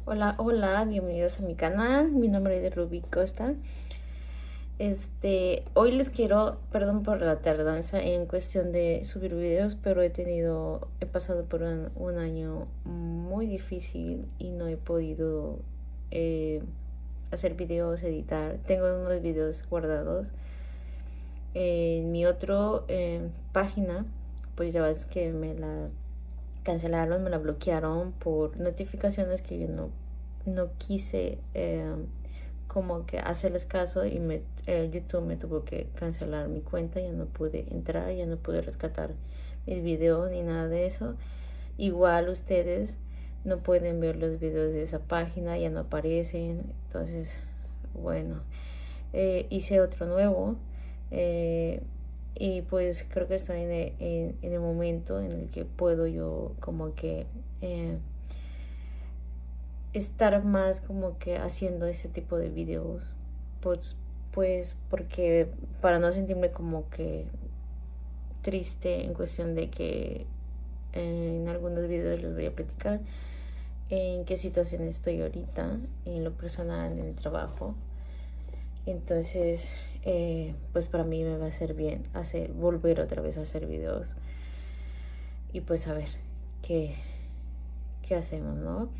Hola, hola, bienvenidos a mi canal. Mi nombre es Ruby Costa. Hoy les quiero, perdón por la tardanza en cuestión de subir videos, pero he pasado por un año muy difícil y no he podido hacer videos, editar. Tengo unos videos guardados en mi otro página, pues ya ves que me la cancelaron, me la bloquearon por notificaciones que yo no quise como que hacerles caso y YouTube me tuvo que cancelar mi cuenta. Ya no pude entrar, ya no pude rescatar mis videos ni nada de eso. Igual ustedes no pueden ver los videos de esa página, ya no aparecen. Entonces, bueno, hice otro nuevo. Y pues creo que estoy en el momento en el que puedo yo como que estar más como que haciendo ese tipo de videos, pues porque para no sentirme como que triste en cuestión de que en algunos videos les voy a platicar en qué situación estoy ahorita, en lo personal, en el trabajo. Entonces, pues para mí me va a ser bien volver otra vez a hacer videos y pues a ver qué hacemos, ¿no?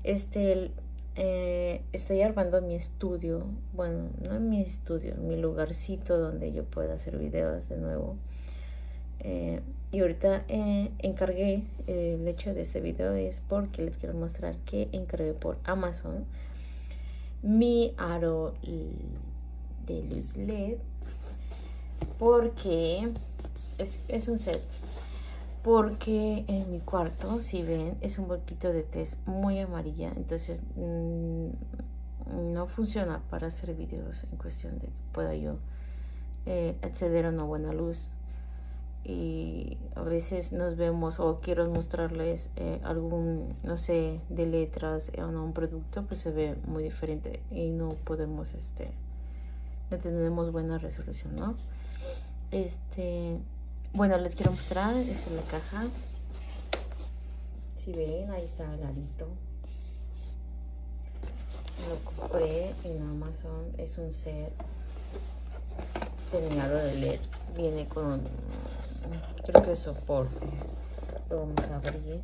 Estoy armando mi estudio, bueno, no en mi estudio, en mi lugarcito donde yo pueda hacer videos de nuevo. Y ahorita encargué el hecho de este video es porque les quiero mostrar que encargué por Amazon mi aro de luz LED, porque es un set, porque en mi cuarto, si ven, es un poquito de tez muy amarilla, entonces no funciona para hacer videos en cuestión de que pueda yo acceder a una buena luz. Y a veces nos vemos o quiero mostrarles algún, no sé, de letras o un producto, pues se ve muy diferente y no podemos, no tenemos buena resolución, ¿no? Bueno, les quiero mostrar, esta es la caja. Si ven, ahí está al ladito. Lo compré en Amazon, es un set terminado de LED. Viene con, creo que es soporte. Lo vamos a abrir.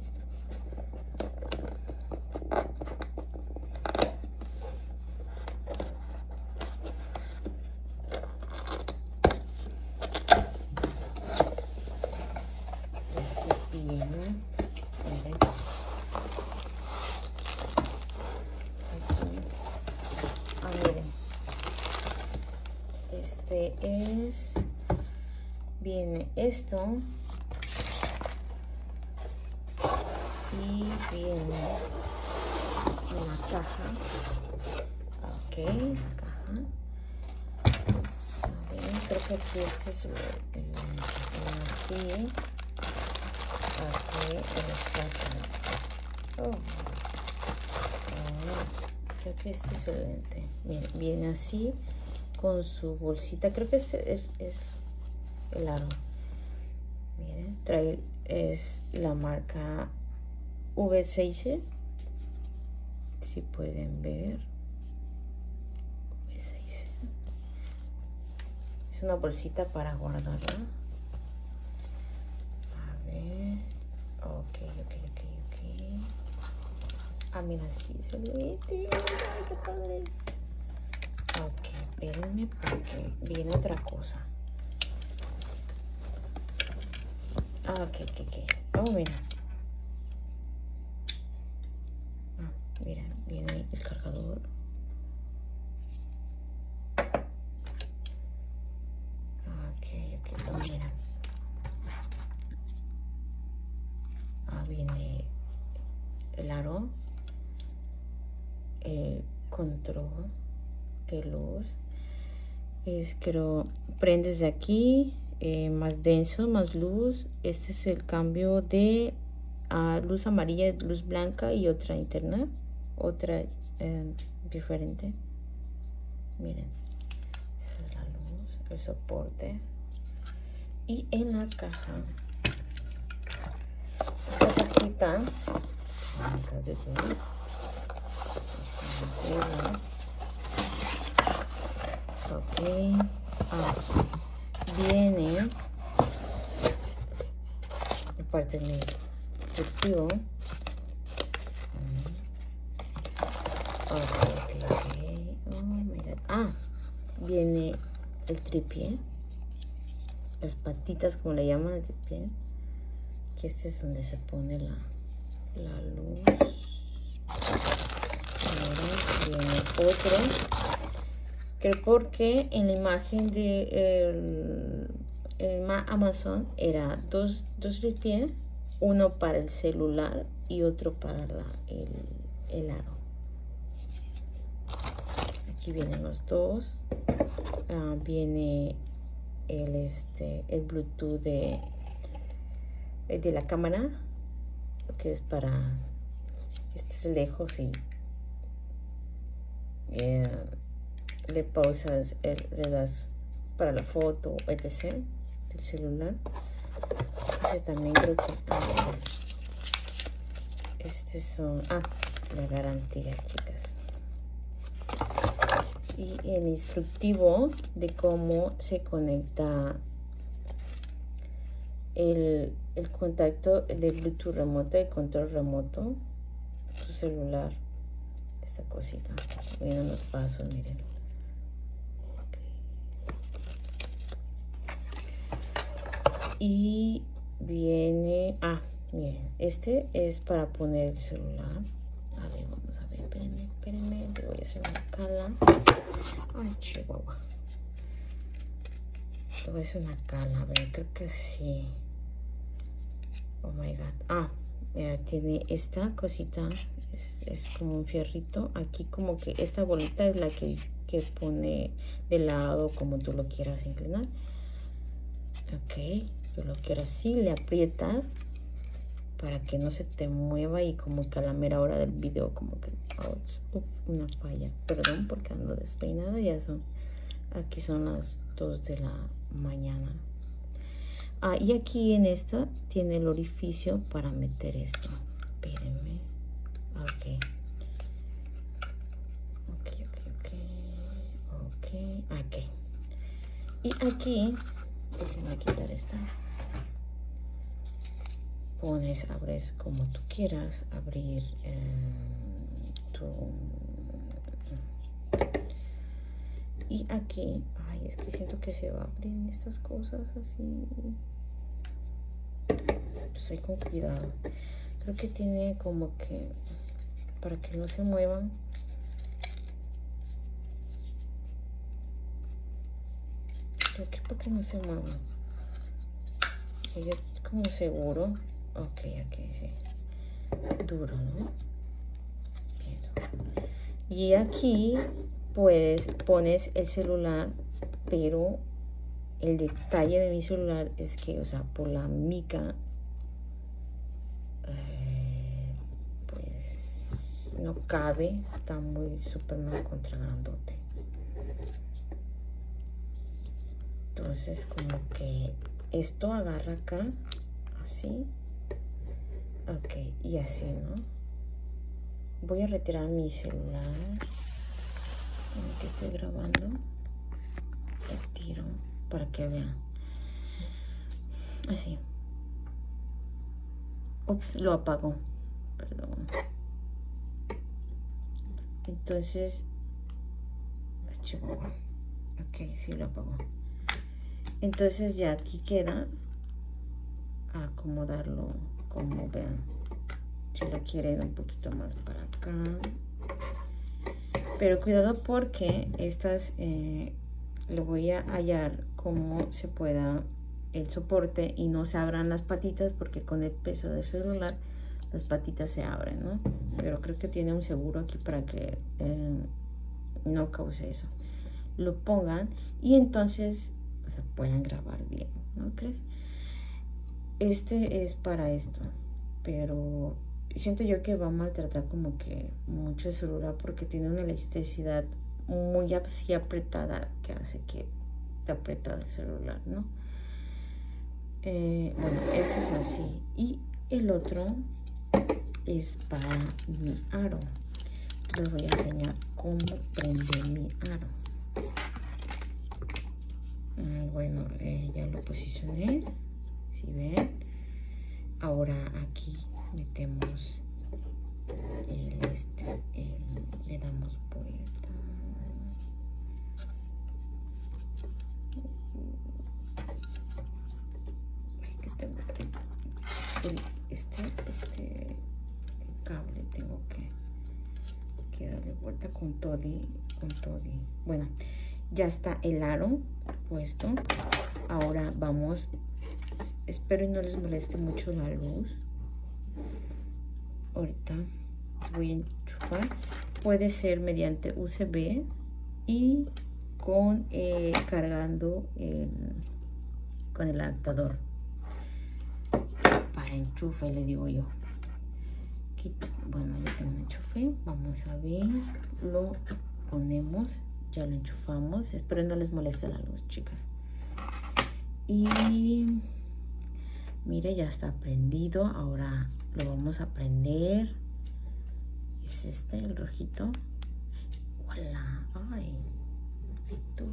Así viene. Miren. Miren. Viene esto. Y viene una caja. Ok, caja. A ver, creo que aquí este es el así. Ok, el espacio. Creo que este es el lente. Miren, viene así con su bolsita. Creo que este es el aro. Miren, es la marca V6, si pueden ver. V6 es una bolsita para guardarla. A ver, ok. Ah, mira, sí se ve. Ay, qué padre. Ok, espérenme porque viene otra cosa. Ah, ok. Oh, mira. Mira, viene el cargador. Ok, oh, mira. Viene el aro, control de luz. Creo, prendes de aquí, más denso, más luz. Este es el cambio de luz amarilla, luz blanca y otra interna, otra diferente. Miren, esa es la luz, el soporte. Y en la caja, esta cajita, este es mi instructivo. Ok. Oh my god. Ah, viene el tripié, las patitas como le llaman el tripié, que este es donde se pone la luz. Ahora viene otro, que porque en la imagen de Amazon era dos tripiés, uno para el celular y otro para el aro. Aquí vienen los dos. Viene el Bluetooth de la cámara, que es para estés lejos y le pausas, le das para la foto, etc. del celular. Ese también creo que estos son la garantía, chicas. Y el instructivo de cómo se conecta el contacto de Bluetooth remoto, el control remoto, tu celular. Esta cosita, miren los pasos, miren. Y viene, miren, este es para poner el celular. A ver, vamos a ver, espérenme, te voy a hacer una cala. Ay, chihuahua. Te voy a hacer una cala, a ver, creo que sí. Oh my god. Mira, tiene esta cosita, es como un fierrito. Aquí como que esta bolita es la que pone de lado como tú lo quieras inclinar. Ok, tú lo quieras así, le aprietas para que no se te mueva y como que a la mera hora del video como que una falla. Perdón porque ando despeinada, ya aquí son las 2 de la mañana. Y aquí en esto tiene el orificio para meter esto. Espérenme. Ok. Y aquí, déjenme quitar esta. Abres como tú quieras, abrir y aquí, es que siento que se va a abrir estas cosas así. Pues con cuidado. Creo que tiene como que para que no se muevan. Creo que para que no se muevan. Yo como seguro. Ok, sí. Duro, ¿no? Bien. Y aquí pones el celular, pero el detalle de mi celular es que, o sea, por la mica, pues no cabe, está muy súper mal contra grandote. Entonces como que esto agarra acá, así. Ok, y así, ¿no? Voy a retirar mi celular en el que estoy grabando. Retiro para que vean. Así. Ups, lo apago. Perdón. Entonces, ok, sí lo apago. Entonces ya aquí queda acomodarlo como vean. Si lo quieren un poquito más para acá, pero cuidado porque estas le voy a hallar cómo se pueda el soporte y no se abran las patitas, porque con el peso del celular las patitas se abren, ¿no? Pero creo que tiene un seguro aquí para que no cause eso. Lo pongan y entonces, o sea, puedan grabar bien, ¿no crees? Este es para esto, pero siento yo que va a maltratar como que mucho el celular porque tiene una elasticidad muy así apretada que hace que te aprieta el celular, ¿no? Bueno, este es así. Y el otro es para mi aro. Les voy a enseñar cómo prender mi aro. Bueno, ya lo posicioné. Si ven, ahora aquí metemos le damos vuelta. Ay, que tengo el cable, tengo que darle vuelta con todo. Bueno, ya está el aro puesto. Ahora vamos, espero y no les moleste mucho la luz. Ahorita voy a enchufar. Puede ser mediante USB y con cargando con el adaptador para enchufe, le digo yo. Bueno, yo tengo un enchufe. Vamos a ver, lo ponemos, ya lo enchufamos. Espero no les moleste la luz, chicas. Y mire, ya está prendido. Ahora lo vamos a prender. Es el rojito. ¡Hola! ¡Ay! Tú.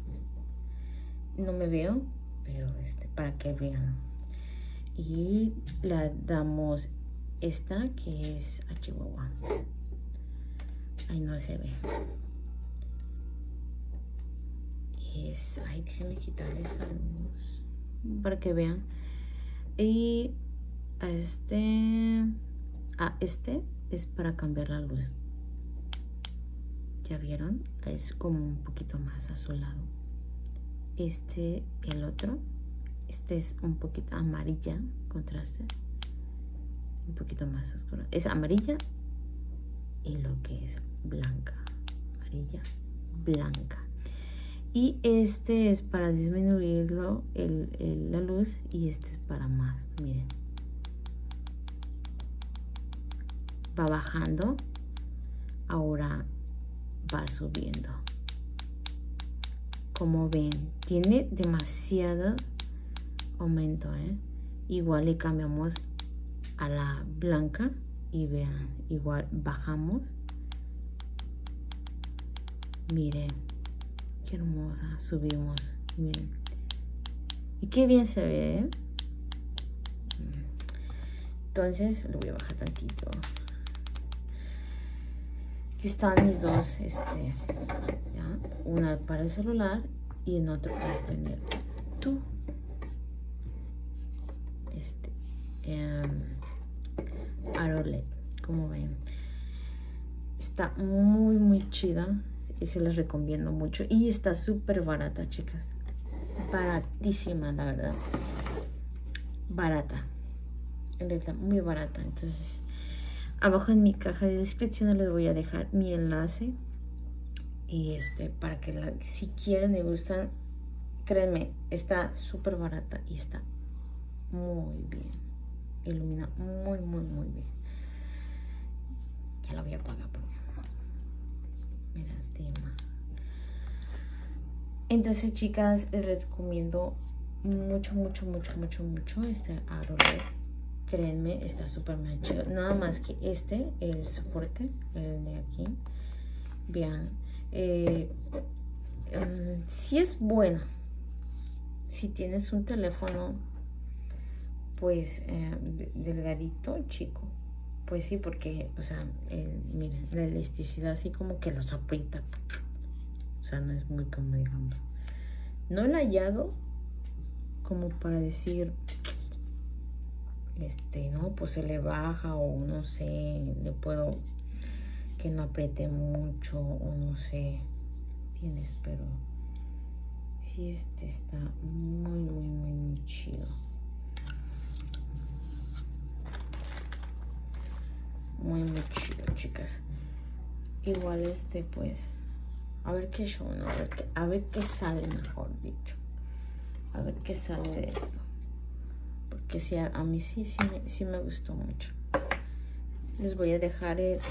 No me veo, pero para que vean. Y la damos esta que es a Chihuahua. Ahí no se ve. Ay, déjenme quitar esta luz para que vean. Y este es para cambiar la luz. ¿Ya vieron? Es como un poquito más azulado. El otro, es un poquito amarilla, contraste. Un poquito más oscuro. Es amarilla y lo que es blanca. Amarilla, blanca. Y este es para disminuirlo, la luz, y este es para más. Miren. Va bajando. Ahora va subiendo. Como ven, tiene demasiado aumento, Igual le cambiamos a la blanca y vean, igual bajamos. Miren, qué hermosa. Subimos, miren. Y qué bien se ve, Entonces lo voy a bajar tantito. Aquí están mis dos, ¿ya? Una para el celular y en otro puedes tener tú. Aro LED, como ven. Está muy chida y se les recomiendo mucho. Y está súper barata, chicas. Baratísima, la verdad. Barata. En realidad, muy barata. Entonces, abajo en mi caja de descripción les voy a dejar mi enlace. Y para que si quieren y gustan, créanme, está súper barata y está muy bien. Ilumina muy bien. Ya la voy a apagar porque me lastima. Entonces, chicas, les recomiendo mucho este aro LED. Créanme, está súper chido. Nada más que el soporte, el de aquí, vean, si es bueno. Si tienes un teléfono, pues, delgadito, chico, pues sí, porque, o sea, miren, la elasticidad así como que los aprieta. O sea, no es muy como, digamos. No lo he hallado como para decir, no, pues se le baja o no sé, le puedo que no apriete mucho o no sé, ¿entiendes? Pero sí, está muy chido. Muy chido, chicas. Igual pues, a ver qué show, ¿no? A ver qué sale, mejor dicho. A ver qué sale de esto. Porque sí, a mí sí me gustó mucho. Les voy a dejar el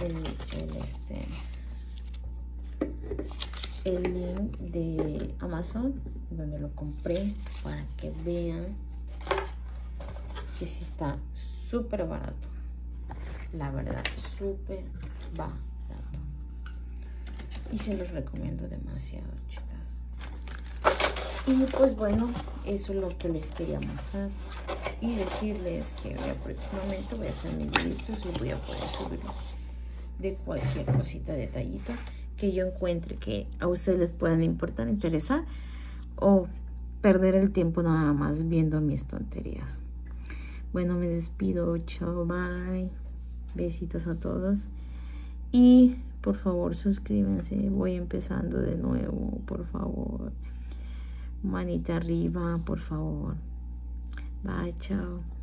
link de Amazon donde lo compré para que vean que sí está súper barato. La verdad, súper barato. Y se los recomiendo demasiado, chicas. Y pues bueno, eso es lo que les quería mostrar y decirles que próximamente voy a hacer mis videitos y voy a poder subir de cualquier cosita, detallito que yo encuentre que a ustedes les puedan importar, interesar, o perder el tiempo nada más viendo mis tonterías. Bueno, me despido, chao, bye, besitos a todos y por favor suscríbanse, voy empezando de nuevo, por favor, manita arriba, por favor, bye, chao.